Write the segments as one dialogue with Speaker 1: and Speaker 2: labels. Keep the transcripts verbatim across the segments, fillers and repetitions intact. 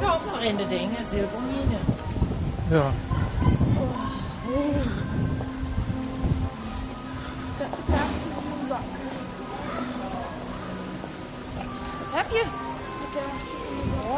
Speaker 1: koffer in de dingen, dat is heel moeilijk.
Speaker 2: Ja.
Speaker 1: Heb je? Ja.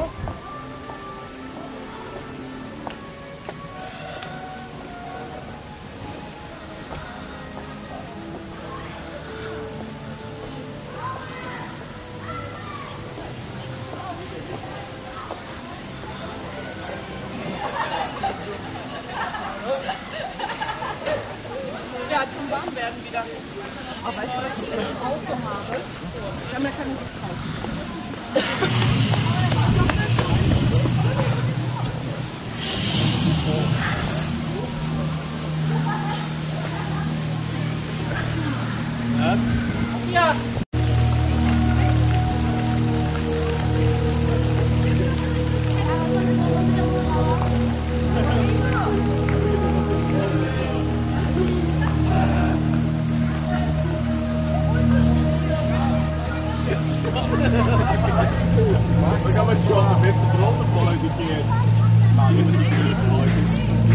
Speaker 3: Ja, zum Warmwerden wieder. Aber weißt du, was ich im Auto habe? Ja, man kann nicht kaufen.
Speaker 1: Ja.
Speaker 4: We gaan met John een beetje de ronde volgen die keer. Maar niet met die keer volgen.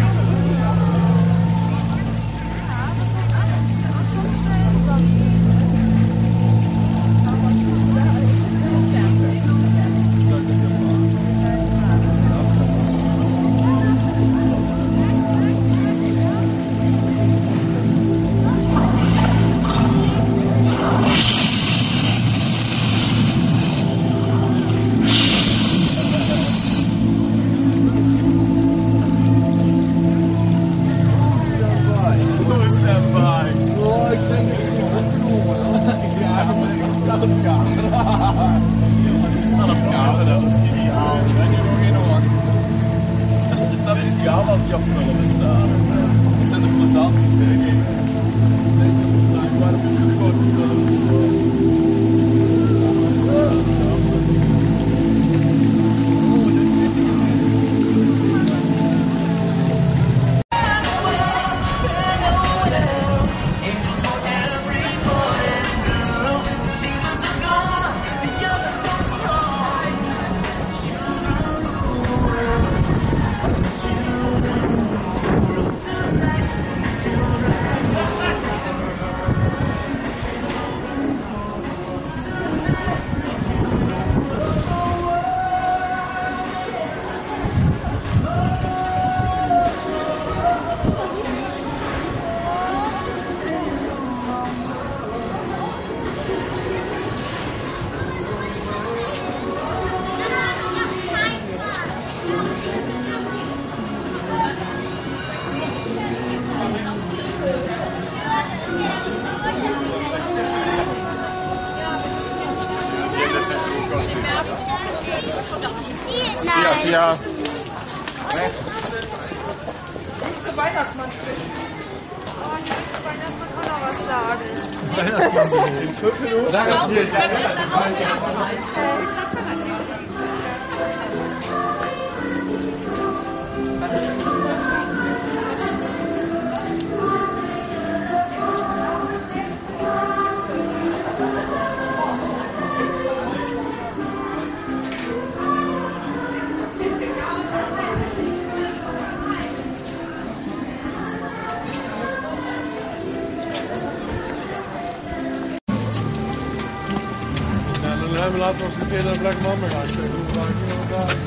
Speaker 2: Ja, ja.
Speaker 3: Nächste Weihnachtsmann spricht.
Speaker 5: Oh, ich möchte Weihnachtsmann auch noch was sagen.
Speaker 2: Weihnachtsmann in fünf Minuten. Dan laten we ons een keer naar Black Mamba gaan. Hoe vaak kunnen we daar?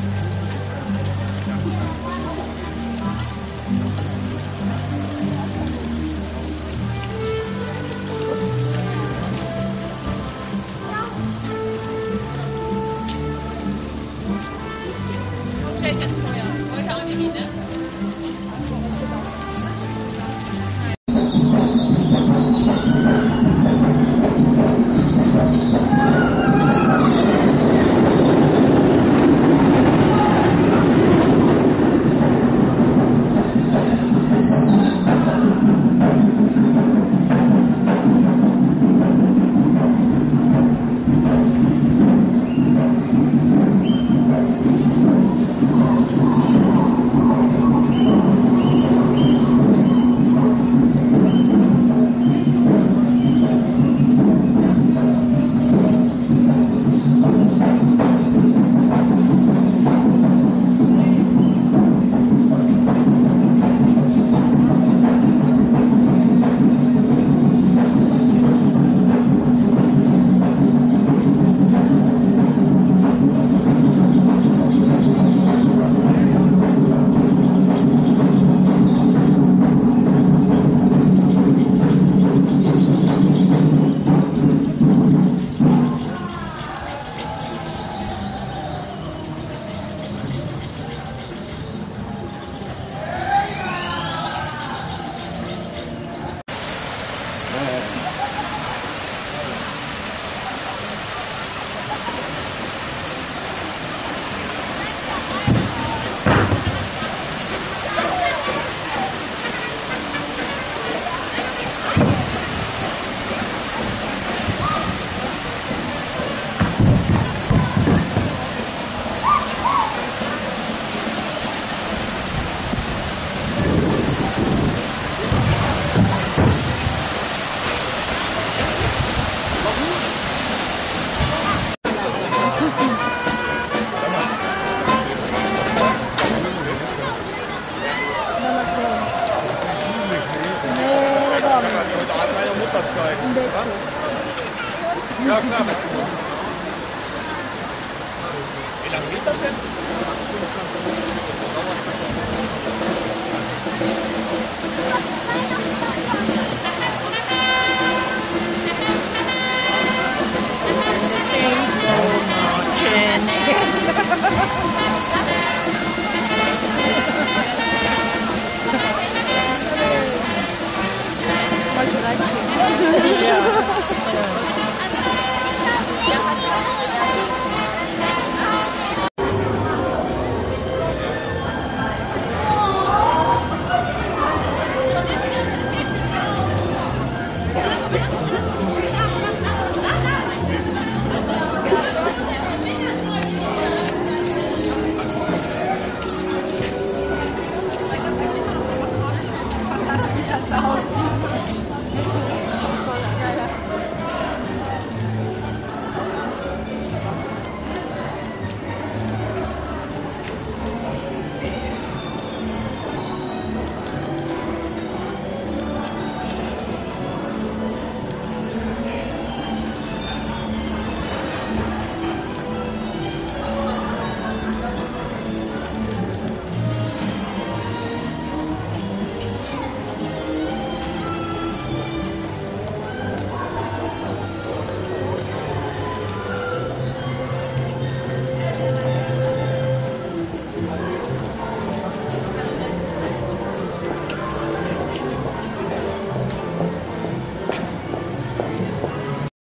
Speaker 6: Steht jetzt vorher. Heute auch nicht, ne?
Speaker 5: Oh,
Speaker 2: Ja, klar.